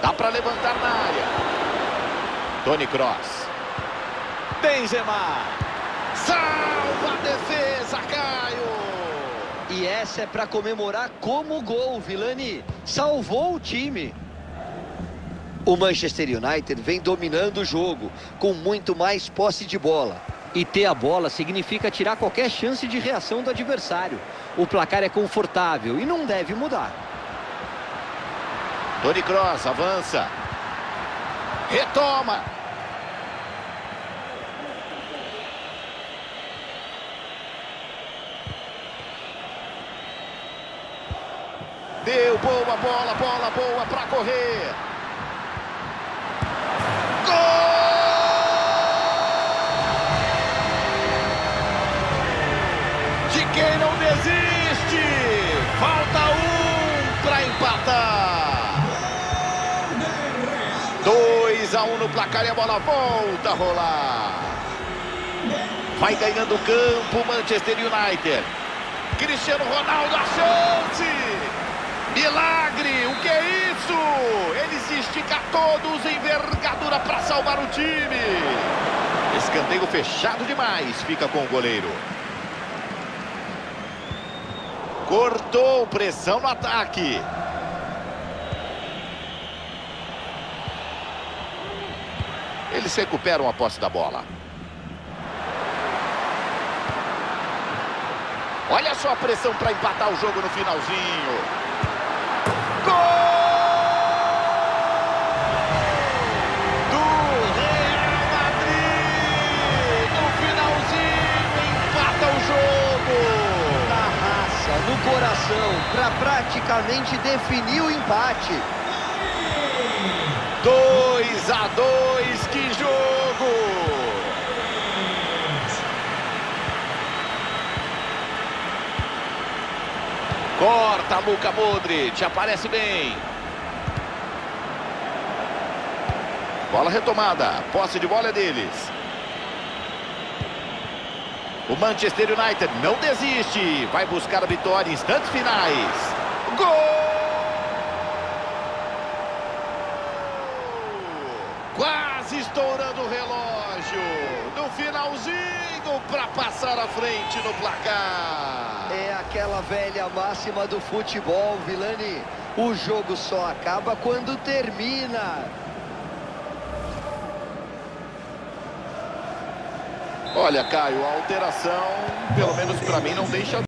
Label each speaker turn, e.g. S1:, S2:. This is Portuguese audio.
S1: Dá para levantar na área. Toni Kroos. Benzema. Salva a defesa, Caio.
S2: E essa é para comemorar como gol, Vilani. Salvou o time. O Manchester United vem dominando o jogo, com muito mais posse de bola. E ter a bola significa tirar qualquer chance de reação do adversário. O placar é confortável e não deve mudar.
S1: Toni Kroos avança. Retoma. Deu boa bola, boa para correr. Gol! De quem não desiste. Falta um para empatar. 2-1 no placar e a bola volta a rolar. Vai ganhando o campo Manchester United. Cristiano Ronaldo, a chance. Milagre, o que é isso? Ele se estica todos, envergadura para salvar o time. Escanteio fechado demais, fica com o goleiro. Cortou, pressão no ataque. Eles recuperam a posse da bola. Olha só a pressão para empatar o jogo no finalzinho. Gol! Do Real Madrid! No finalzinho, empata o jogo!
S2: Na raça, no coração, para praticamente definir o empate.
S1: 2-2, que jogo! Corta, Luka Modric, aparece bem. Bola retomada, posse de bola é deles. O Manchester United não desiste, vai buscar a vitória em instantes finais. Gol! Quase estourando o relógio. No finalzinho para passar à frente no placar.
S2: É aquela velha máxima do futebol, Vilani. O jogo só acaba quando termina.
S1: Olha, Caio, a alteração, pelo menos para mim, não deixa